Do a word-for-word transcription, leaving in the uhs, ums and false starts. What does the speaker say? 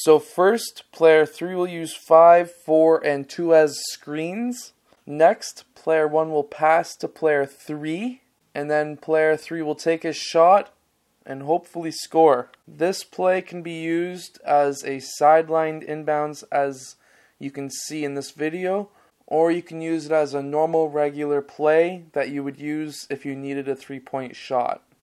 So first, player three will use five, four, and two as screens. Next, player one will pass to player three, and then player three will take a shot and hopefully score. This play can be used as a sidelined inbounds, as you can see in this video, or you can use it as a normal regular play that you would use if you needed a three-point shot.